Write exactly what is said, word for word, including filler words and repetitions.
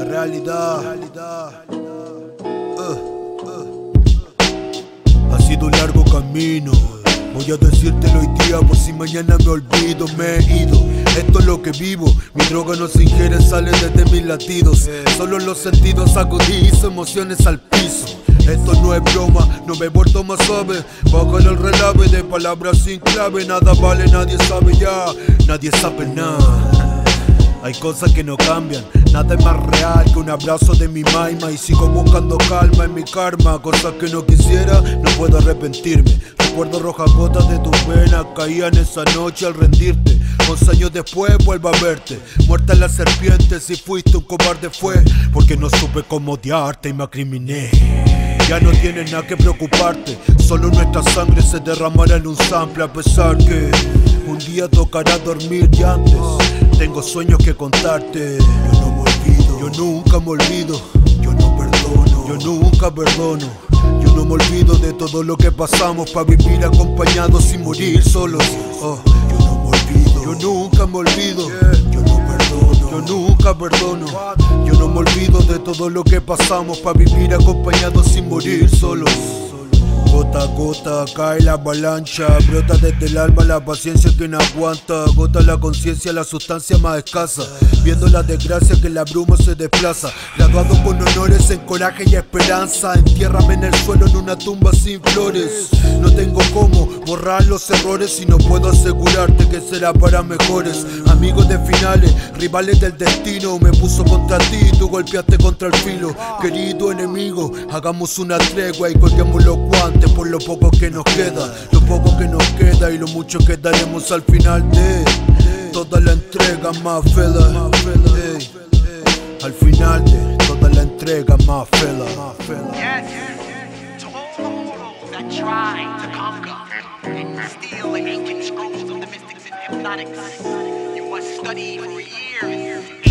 La realidad, realidad. Uh, uh. Ha sido un largo camino. Voy a decírtelo hoy día por si mañana me olvido, me he ido. Esto es lo que vivo, mi droga no se ingiere, sale desde mis latidos. Solo los sentidos agudizo, emociones al piso. Esto no es broma, no me he vuelto más suave. Bájale el relave de palabras sin clave. Nada vale, nadie sabe ya, nadie sabe nada. Hay cosas que no cambian, nada es más real que un abrazo de mi maima. Y sigo buscando calma en mi karma, cosas que no quisiera, no puedo arrepentirme. Recuerdo rojas gotas de tus venas, caían esa noche al rendirte. Once años después vuelvo a verte, muerta la serpiente. Si fuiste un cobarde fue porque no supe cómo odiarte y me acriminé. Ya no tienes nada que preocuparte, solo nuestra sangre se derramará en un sample. A pesar que un día tocará dormir y antes tengo sueños que contarte. Yo no me olvido, yo nunca me olvido, yo no perdono, yo nunca perdono. Yo no me olvido de todo lo que pasamos para vivir acompañados y morir solos. Oh, yo no me olvido, yo nunca me olvido, yo no perdono, yo nunca perdono. Yo no me olvido de todo lo que pasamos para vivir acompañados y morir solos. Gota a gota cae la avalancha, brota desde el alma la paciencia que no aguanta. Gota la conciencia, la sustancia más escasa, viendo la desgracia que la bruma se desplaza. Graduado con honores en coraje y esperanza, entiérrame en el suelo en una tumba sin flores. No tengo cómo borrar los errores y no puedo asegurarte que será para mejores. Amigos de finales, rivales del destino, me puso contra ti y tú golpeaste contra el filo. Querido enemigo, hagamos una tregua y colguemos los guantes por lo poco que nos queda, lo poco que nos queda y lo mucho que daremos al final de toda la entrega, más fela. Hey, al final de toda la entrega, más fela. Yes, to all those that try to conquer and steal the ancient scrolls of the mystics and hypnotics, you must study for years